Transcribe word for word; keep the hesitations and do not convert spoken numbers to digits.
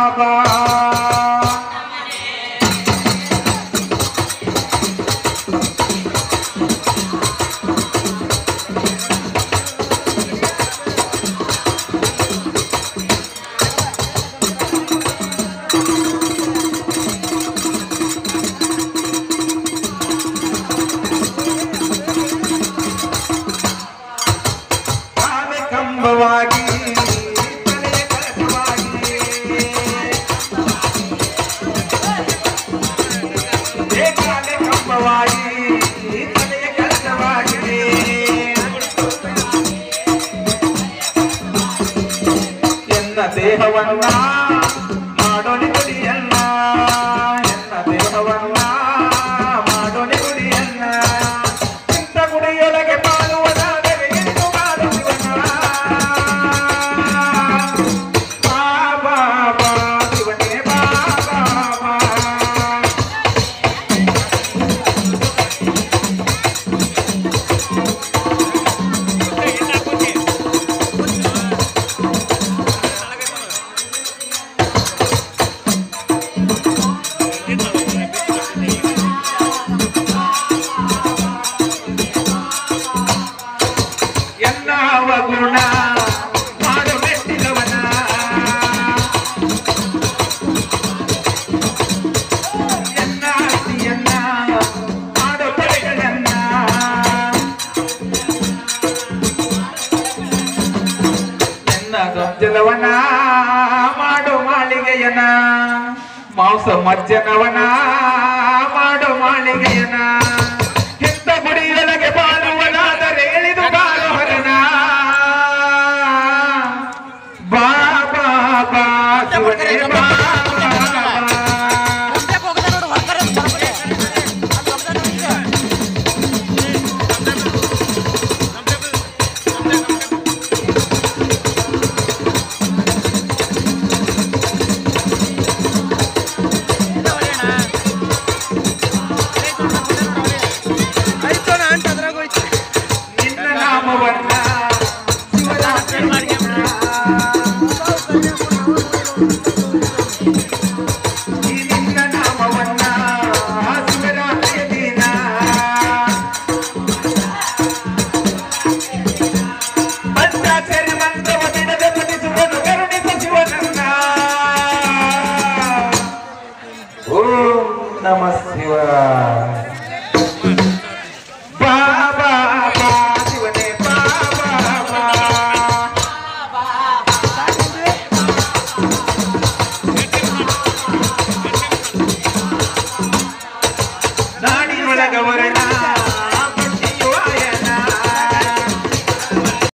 ಬಾಬಾ ಕಂಬವಾಗಿ ಕಂಬವಾಗಿ ತಲೆಯ ಕಲಸವಾಗಿದೆ ಎನ್ನ ದೇಹವನ್ನ ಮಾಡೋನಿ ಗುಡಿಯನ್ನ ಎನ್ನ ದೇಹವನ್ನ ಮಾಡೋನಿ ಗುಡಿಯನ್ನ ಇಂಥ ಗುಡಿಯೊಳಗೆ ಬಾಳುವುದಾದರೆ ಎಂದು ಬಾಳುವನ ಬಾಬಾ ಬಾ ಶಿವನೇ ಬಾಬಾ ಬಾ ಎನ್ನವ ಗುಣ ಮಾಡು ಮೆಟ್ಟಿದವನ ಎನ್ನ ಆಸ್ತಿಯನ್ನ ಮಾಡು ಪಡೆಗಳನ್ನ ಎನ್ನ ಗಂಜಲವನ ಮಾಡು ಮಾಳಿಗೆಯನ ಮಾಂಸ ಮಜ್ಜನವನ ಮಾಡು ಮಾಳಿಗೆಯನ ಇಂಥ ಗುಡಿಯೊಳಗೆ ಬಾಳುವನಾದರೆ ಎಳಿದು ಬಾಳು ಹರನ ಬಾಬಾ ಬಾ ಶಿವನೇ ಬಾಬಾ ನಿನ್ನ ನಾಮವನ್ನ ಈ ನಿನ್ನ ನಾಮವನ್ನ ಶಿವರಾತ್ರಿಯ ದಿನ ಪಂಚಾಕ್ಷರಿ ಮಂತ್ರವ ಬಿಡದೆ ಪಠಿಸುವನು ಕರುಣಿಸ ಶಿವನನ್ನ ಓಂ ನಮಃ ಶಿವಾಯ ಬಾಬಾ ಬಾ ಶಿವನೇ ಬಾಬಾ ಬಾ ನಾಡಿನೊಳಗ ವರ್ಣ